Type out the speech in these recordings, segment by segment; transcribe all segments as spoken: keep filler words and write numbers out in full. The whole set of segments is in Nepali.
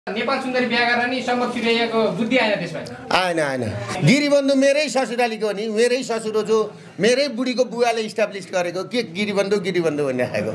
नेपाल सुन्दरी बिहा गरेर नि सम्मत फिरेको बुद्धि आएन त्यसमा आएन आएन गिरीबन्धु मेरै ससुरालीको नि मेरै ससुर जो मेरै बुढीको बुवाले इस्टाब्लिस गरेको के गिरीबन्धु गिरीबन्धु भन्ने खाएको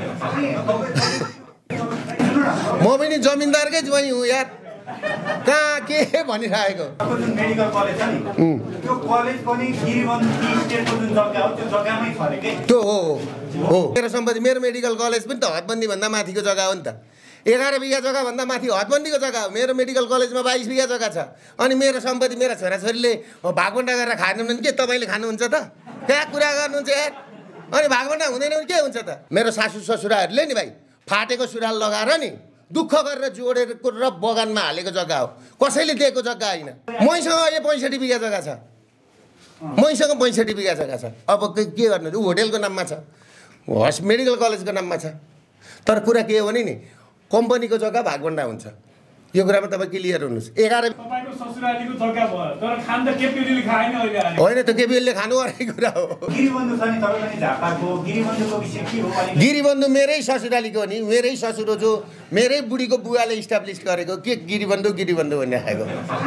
म पनि जमिनदारकै ज्वाइँ हुँ यार कहाँ के भनिरहेको मेडिकल कलेज छ नि त्यो कलेज पनि गिरीबन्धु टी स्टेटको जुन जग्गा हो त्यो जग्गामै छ रे के त्यो हो हो मेरो सम्पत्ति मेरो मेडिकल कलेज पनि त हदबन्दी भन्दा माथिको जग्गा हो नि त एघार बिघा जग्गा भन्दा माथि हदबन्दीको जग्गा हो मेरो मेडिकल कलेजमा बाइस बिघा जग्गा छ अनि मेरो सम्पत्ति मेरा छोराछोरीले भागबन्डा गरेर खानुहुन्न के तपाईँले खानुहुन्छ त कहाँ कुरा गर्नुहुन्छ यार अनि भागबन्डा हुँदैन भने के हुन्छ त मेरो सासू ससुराहरूले नि भाइ फाटेको सुराल लगाएर नि दुःख गरेर जोडेर र बगानमा हालेको जग्गा हो कसैले दिएको जग्गा होइन मैसँग अहिले पैँसठी बिघा जग्गा छ मैसँग पैँसठी बिघा जग्गा छ अब के गर्नु होटेलको नाममा छ हस मेडिकल कलेजको नाममा छ तर कुरा के हो भने नि कम्पनीको जग्गा भागबन्डा हुन्छ यो कुरामा तपाईँ क्लियर हुनुहोस् एघार तपाईँको ससुरालीको जग्गा भयो तर खान त केपीओलीले खाएन अहिले आएर होइन त केपीओलीले खानु अर्कै कुरा हो गिरीबन्धु छ नि तपाईँ पनि झापाको गिरीबन्धुको विषय के हो गिरीबन्धु मेरै ससुरालीको नि मेरै ससुर जो मेरै बुढीको बुवाले इस्टाब्लिस गरेको के गिरीबन्धु गिरीबन्धु भन्ने खाएको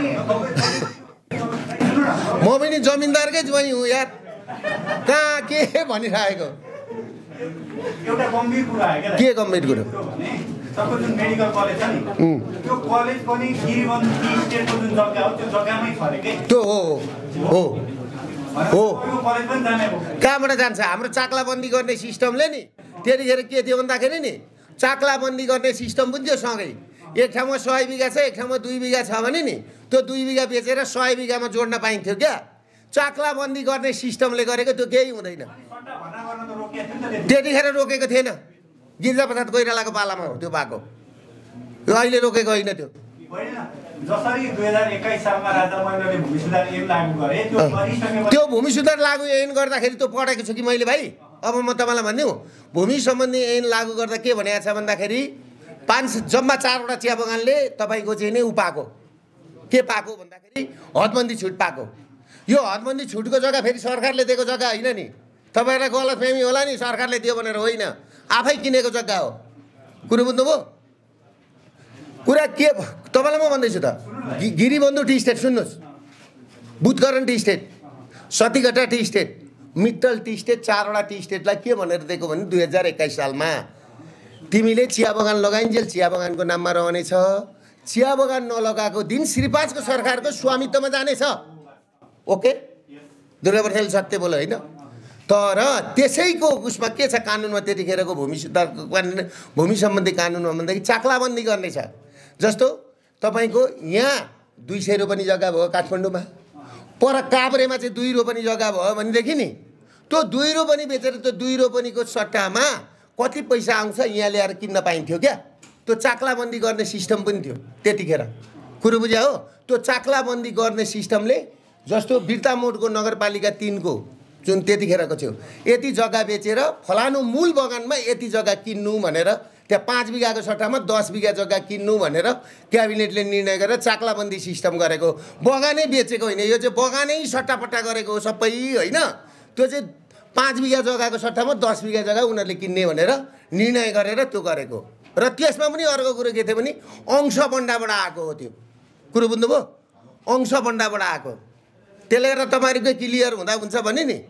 म पनि जमिनदारकै ज्वाइँ हुँ यार कहाँ के भनिरहेको एउटा गम्भीर कुरा हो के गम्भीर कुरो तपाईको जुन मेडिकल कलेज छ नि त्यो कलेज पनि गिरीबन्धु टी स्टेटको जुन जग्गा हो त्यो जग्गामै छ रे के त्यो हो हो हो त्यो कलेज पनि जाने हो कहाँबाट जान्छ हाम्रो चाक्लाबन्दी गर्ने सिस्टमले नि त्यतिखेर के थियो भन्दाखेरि नि चाक्लाबन्दी गर्ने सिस्टम पनि थियो सँगै एक ठाउँमा सय बिघा छ एक ठाउँमा दुई बिघा छ भने नि त्यो दुई बिघा बेचेर सय बिघामा जोड्न पाइन्थ्यो क्या चाक्लाबन्दी गर्ने सिस्टमले गरेको त्यो केही हुँदैन त्यतिखेर रोकेको थिएन गिरिजाप्रसाद कोइरालाको पालामा हो त्यो भएको त्यो अहिले रोकेको होइन त्यो जसरी दुई हजार एक्काइस सालमा राजा महेन्द्रले भूमि सुधार ऐन लागू गरे त्यो गरिसकेपछि त्यो भूमि सुधार लागू ऐन गर्दाखेरि त्यो पढेको छु कि मैले भाइ अब म तपाईँलाई भनिदिउँ भूमि सम्बन्धी ऐन लागू गर्दा के भनेको छ भन्दाखेरि पाँच जम्मा चारवटा चिया बगानले तपाईँको चाहिँ नै उ पाएको के पाएको भन्दाखेरि हदबन्दी छुट पाएको यो हदबन्दी छुटको जग्गा फेरि सरकारले दिएको जग्गा होइन नि तपाईँलाई गलतफहमी होला नि सरकारले दियो भनेर होइन आफै किनेको जग्गा हो कुरो बुझ्नुभयो कुरा के तपाईँलाई म भन्दैछु त गिरीबन्धु टी स्टेट सुन्नुहोस् Budhkaran tea estate Satighatta tea estate Mittal tea estate चारवटा टी स्टेटलाई के भनेर दिएको भने दुई हजार एक्काइस सालमा तिमीले चिया बगान लगाइन्जेल चिया बगानको नाममा रहनेछ चिया बगान नलगाएको दिन श्रीपाजको सरकारको स्वामित्वमा जानेछ ओके दुर्गाप्रसादले सत्य बोल्यो होइन तर त्यसैको उसमा के छ कानुनमा त्यतिखेरको भूमि सुधारको कानुन भूमि सम्बन्धी कानुनमा भन्दाखेरि चाक्लाबन्दी गर्ने छ जस्तो तपाईँको यहाँ दुई सय रोपनी जग्गा भयो काठमाडौँमा पर काभ्रेमा चाहिँ दुई रोपनी जग्गा भयो भनेदेखि नि त्यो दुई रोपनी बेचेर त्यो दुई रोपनीको सट्टामा कति पैसा आउँछ यहाँ ल्याएर किन्न पाइन्थ्यो क्या त्यो चाक्लाबन्दी गर्ने सिस्टम पनि थियो त्यतिखेर कुरो बुझ्या हो त्यो चाक्लाबन्दी गर्ने सिस्टमले जस्तो बिर्तामोडको नगरपालिका तिनको जुन त्यतिखेरको थियो यति जग्गा बेचेर फलानु मूल बगानमा यति जग्गा किन्नु भनेर त्यहाँ पाँच बिघाको सट्टामा दस बिघा जग्गा किन्नु भनेर क्याबिनेटले निर्णय गरेर चाक्लाबन्दी सिस्टम गरेको बगानै बेचेको होइन यो चाहिँ बगानै सट्टापट्टा गरेको हो सबै होइन त्यो चाहिँ पाँच बिघा जग्गाको सट्टामा दस बिघा जग्गा उनीहरूले किन्ने भनेर निर्णय गरेर त्यो गरेको र त्यसमा पनि अर्को कुरो के थियो भने अंश बन्डाबाट आएको हो त्यो कुरो बुझ्नुभयो अंश बन्डाबाट आएको त्यसले गर्दा तपाईँहरूको क्लियर हुँदा हुन्छ भने नि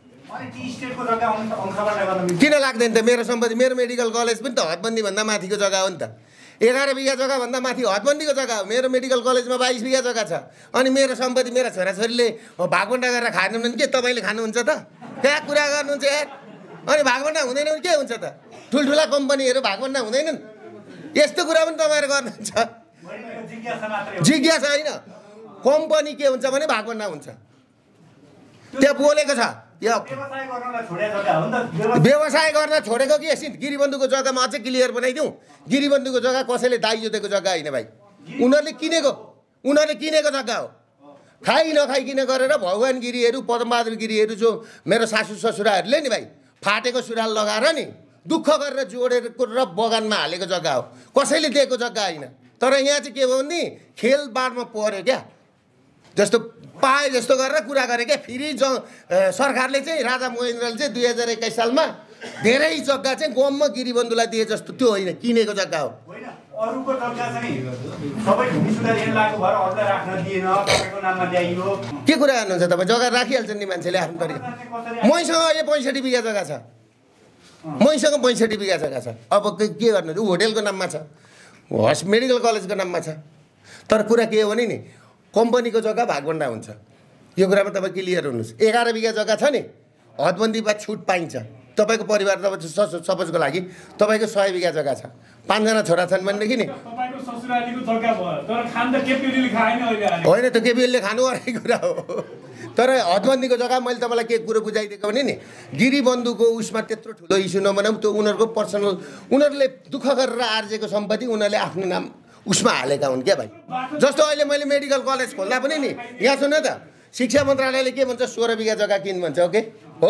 किन लाग्दैन त मेरो सम्पत्ति मेरो मेडिकल कलेज पनि त हदबन्दी भन्दा माथिको जग्गा हो नि त एघार बिघा जग्गा भन्दा माथि हदबन्दीको जग्गा हो मेरो मेडिकल कलेजमा बाइस बिघा जग्गा छ अनि मेरो सम्पत्ति मेरा छोराछोरीले भागबन्डा गरेर खानुहुन्न के तपाईँले खानुहुन्छ त कहाँ कुरा गर्नुहुन्छ यार अनि भागबन्डा हुँदैन भने के हुन्छ त ठुल्ठुला कम्पनीहरू भागबन्डा हुँदैनन् यस्तो कुरा पनि तपाईँहरू गर्नुहुन्छ जिज्ञासा होइन कम्पनी के हुन्छ भने भागबन्डा हुन्छ त्यहाँ बोलेको छ व्यवसाय गर्न छोडेको कि एकछिन गिरीबन्धुको जग्गामा अझै क्लियर बनाइदिउँ गिरीबन्धुको जग्गा कसैले दाइजो दिएको जग्गा होइन भाइ उनीहरूले किनेको उनीहरूले किनेको जग्गा हो खाइ नखाइकिन गरेर भगवान गिरीहरू पदमबहादुर गिरीहरू जो मेरो सासू ससुराहरूले नि भाइ फाटेको सुराल लगाएर नि दुःख गरेर जोडेर र बगानमा हालेको जग्गा हो कसैले दिएको जग्गा होइन तर यहाँ चाहिँ के भयो भने खेलबाडमा पर्यो क्या जस्तो पाए जस्तो गरेर कुरा गरे क्या फेरि ज सरकारले चाहिँ राजा महेन्द्रले चाहिँ दुई हजार एक्काइस सालमा धेरै जग्गा चाहिँ गममा गिरीबन्धुलाई दिए जस्तो त्यो होइन किनेको जग्गा हो अरूको जग्गा चाहिँ सबै भूमि सुधार ऐन लागू भएर अरूलाई राख्न दिएन, तपाईँको नाममा ल्याइयो। के कुरा गर्नुहुन्छ तपाईँ? जग्गा राखिहाल्छन् नि मान्छेले आफ्नो तरिका। मैसँग अहिले पैँसठी बिघा जग्गा छ, मैसँग पैँसठी बिघा जग्गा छ। अब के के गर्नु? होटेलको नाममा छ, हस मेडिकल कलेजको नाममा छ। तर कुरा के हो भने नि कम्पनीको जग्गा भागभन्डा हुन्छ। यो कुरामा तपाईँ क्लियर हुनुहोस्। एघार बिघा जग्गा छ नि, हदबन्दीमा छुट पाइन्छ। तपाईँको परिवार तपाईँ सपोजको लागि तपाईँको सय बिघा जग्गा छ, पाँचजना छोरा छन् भनेदेखि नि तपाईँको ससुरालीको जग्गा भयो तर खान त केपीओलीले खाएन अहिले आएर। होइन त केपीओलीले खानु अर्कै कुरा हो। तर हदबन्दीको जग्गा मैले तपाईँलाई के कुरो बुझाइदिएको भने नि गिरीबन्धुको उसमा त्यत्रो ठुलो इस्यु नबनाऊँ। त्यो उनीहरूको पर्सनल, उनीहरूले दुःख गरेर आर्जेको सम्पत्ति उनीहरूले आफ्नो नाम उसमा हालेका हुन् क्या भाइ। जस्तो अहिले मैले मेडिकल कलेज खोल्दा पनि नि यहाँ सुन त, शिक्षा मन्त्रालयले के भन्छ? सोह्र बिघा जग्गा किन भन्छ। ओके हो।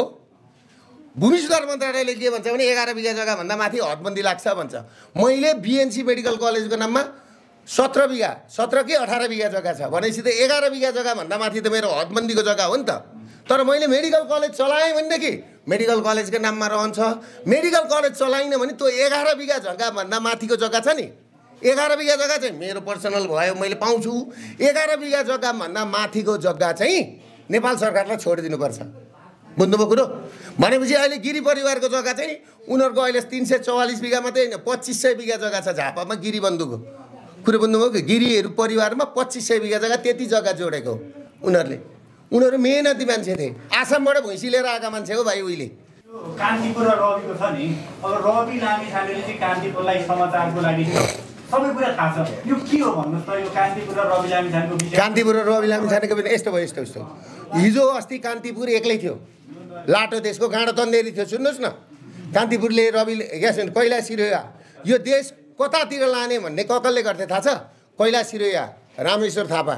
भूमि सुधार मन्त्रालयले के भन्छ भने एघार बिघा जग्गाभन्दा माथि हदबन्दी लाग्छ भन्छ। मैले बिएनसी मेडिकल कलेजको नाममा सत्र बिघा सत्र कि अठार बिघा जग्गा छ भनेपछि त एघार बिघा जग्गाभन्दा माथि त मेरो हदबन्दीको जग्गा हो नि त। तर मैले मेडिकल कलेज चलाएँ भनेदेखि मेडिकल कलेजको नाममा रहन्छ। मेडिकल कलेज चलाइनँ भने त्यो एघार बिघा जग्गाभन्दा माथिको जग्गा छ नि, एघार बिघा जग्गा चाहिँ मेरो पर्सनल भयो, मैले पाउँछु। एघार बिघा जग्गाभन्दा माथिको जग्गा चाहिँ नेपाल सरकारलाई छोडिदिनुपर्छ। बुझ्नुभयो कुरो? भनेपछि अहिले गिरी परिवारको जग्गा चाहिँ उनीहरूको अहिले तिन सय चौवालिस बिघा मात्रै होइन, पच्चिस सय बिघा जग्गा छ झापामा गिरीबन्धुको। कुरो बुझ्नुभयो कि गिरीहरू परिवारमा पच्चिस सय बिघा जग्गा, त्यति जग्गा जोडेको उनीहरूले। उनीहरू मेहनती मान्छे थिए, आसामबाट भैँसी लिएर आएका मान्छे हो भाइ उहिले। कान्तिपुर र रविको छ नि, अब रवि लामिछानेले चाहिँ कान्तिपुरलाई समाचारको लागि सबै कुरा थाहा छ। यो के हो भन्नुहोस् त? यो कान्तिपुर र रवि लामिछानेको विषय। कान्तिपुर र रवि लामिछानेको पनि यस्तो भयो यस्तो यस्तो हिजो अस्ति कान्तिपुर एक्लै थियो, लाटो देशको गाँडो तन्देरी थियो। सुन्नुहोस् न, कान्तिपुरले रविले यहाँ कैलाश सिरोया यो देश कतातिर लाने भन्ने ककलले गर्थे थाहा छ? कैलाश सिरोया, रामेश्वर थापा,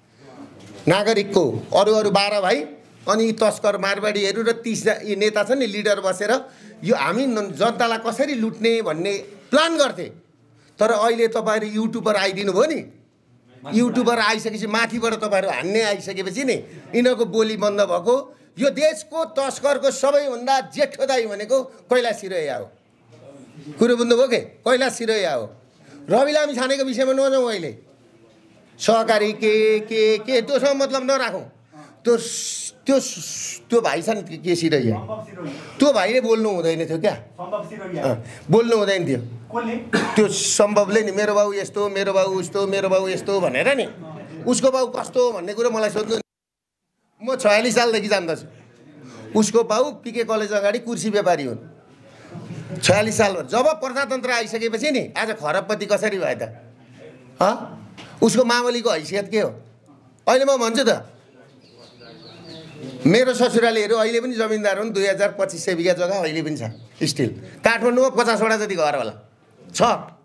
नागरिकको अरू अरू बाह्र भाइ अनि तस्कर मारवाडीहरू र तिस नेता छन् नि लिडर बसेर यो हामी जनतालाई कसरी लुट्ने भन्ने प्लान गर्थे। तर अहिले तपाईँहरू युट्युबर आइदिनु भयो नि, युट्युबर आइसकेपछि माथिबाट तपाईँहरू हान्ने आइसकेपछि नि यिनीहरूको बोली बन्द भएको। यो देशको तस्करको सबैभन्दा जेठो दाइ भनेको कैलाश सिरोया हो। कुरो बुझ्नुभयो के? कैलाश सिरोया हो। रवि लामिछानेको विषयमा नजाउँ अहिले, सहकारी के के के त्योसँग मतलब नराखौँ। त्यो त्यो त्यो भाइ छ नि के सिरोया, त्यो भाइले बोल्नु हुँदैन थियो क्या, बोल्नु हुँदैन थियो। त्यो सम्भवले नि मेरो बाउ यस्तो, मेरो बाउ उस्तो, मेरो बाउ यस्तो भनेर नि उसको बाउ कस्तो भन्ने कुरो मलाई सोध्नु। म छयालिस सालदेखि जान्दछु। उसको बाउ पिके कलेज अगाडि कुर्सी व्यापारी हुन्। छयालिस साल भयो। जब प्रजातन्त्र आइसकेपछि नि आज खरबपति कसरी भयो त? हँ, उसको मावलीको हैसियत के हो? अहिले म भन्छु त, मेरो ससुरालीहरू अहिले पनि जमिनदार हुन्। दुई हजार पच्चिस सय बिघा जग्गा अहिले पनि छ स्टिल। काठमाडौँमा पचासवटा जति घर होला छ,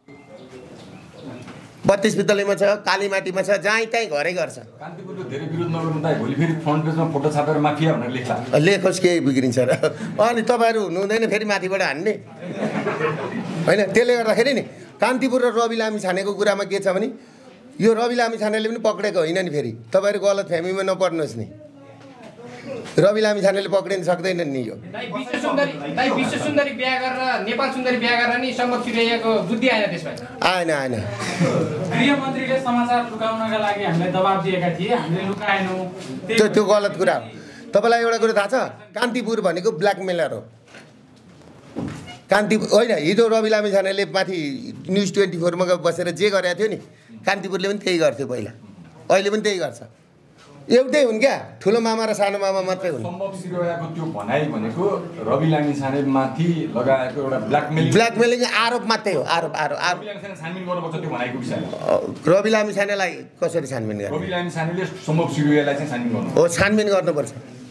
बत्तीस पित्तलेमा छ, कालीमाटीमा छ, जहीँ तहीँ घरै गर्छ। कान्तिपुरको धेरै विरोध नगर्नु त भोलि फेरि फ्रन्ट पेजमा फोटो छापेर माफिया भनेर लेख्ला। लेखोस् के बिग्रिन्छ र? अनि तपाईँहरू हुनु हुँदैन फेरि माथिबाट हान्ने होइन। त्यसले गर्दाखेरि नि कान्तिपुर र रवि लामिछानेको कुरामा के छ भने यो रवि लामिछानेले पनि पक्रेको होइन नि। फेरि तपाईँहरू गलत फ्यामीमा नपर्नुहोस् नि, रवि लामिछानेले पक्रिन सक्दैनन् नि। यो विश्व सुन्दरी विश्व सुन्दरी बिहा गरेर नेपाल सुन्दरी बिहा गरेर नि सम्भव सिरोयाको बुद्धि आएन त्यसमा? आएन आएन। गृहमन्त्रीले समाचार लुकाउनका लागि हामीलाई दबाब दिएका थिए, हामीले लुकाएनौँ। त्यो त्यो गलत कुरा हो। तपाईँलाई एउटा कुरा थाहा छ? कान्तिपुर भनेको ब्ल्याकमेलर हो। कान्तिपुर होइन, हिजो रवि लामिछानेले माथि न्युज ट्वेन्टी फोरमा बसेर जे गरेको थियो नि, कान्तिपुरले पनि त्यही गर्थ्यो पहिला, अहिले पनि त्यही गर्छ। एउटै हुन् क्या, ठुलो मामा र सानो मामा मात्रै हुन्। सम्भव सिरोयाको त्यो भनाइ भनेको रवि लामिछाने माथि लगाएको एउटा ब्ल्याकमेलिङ ब्ल्याकमेलिङ आरोप मात्रै हो। आरोप आरोप आरोप छानबिन गर्नुपर्छ त्यो भनाइको विषयमा। रवि लामिछानेलाई कसरी छानबिन गर्ने? रवि लामिछानेले सम्भव सिरोयालाई चाहिँ छानबिन गर्नु हो, छानबिन गर्नुपर्छ।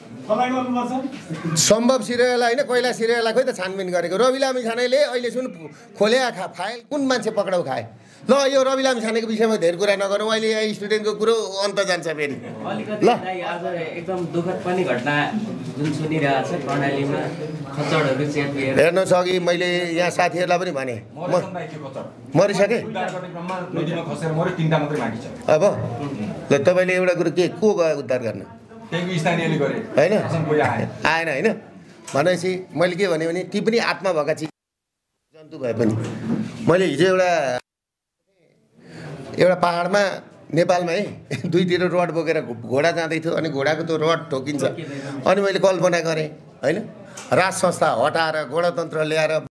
सम्भव सिरोयालाई होइन, कैलाश सिरोयालाई खोइ त छानबिन गरेको। रवि लामिछानेले अहिले सुन खोले खा फाइल कुन मान्छे पक्राउ खाए? ल यो रवि लामिछानेको विषयमा धेरै कुरा नगरौँ, अहिले यहाँ स्टुडेन्टको कुरो अन्त जान्छ फेरि। ल आज एकदम दुःखद पनि घटना जुन सुनिरहेको छ कर्णालीमा खच्चडहरू च्यापिएर। हेर्नुहोस्, अघि मैले यहाँ साथीहरूलाई पनि भने मरिसकेँ अब। ल तपाईँले एउटा कुरो के को गयो उद्धार गर्न? होइन आएन होइन भनेपछि मैले के भने ती पनि आत्मा भएका चिज जन्तु भए पनि। मैले हिजो एउटा एउटा पाहाडमा नेपालमा है दुईतिर रड बोकेर घोडा जाँदै थियो अनि घोडाको त्यो रड ठोकिन्छ अनि मैले कल्पना गरेँ होइन राज संस्था हटाएर गणतन्त्र ल्याएर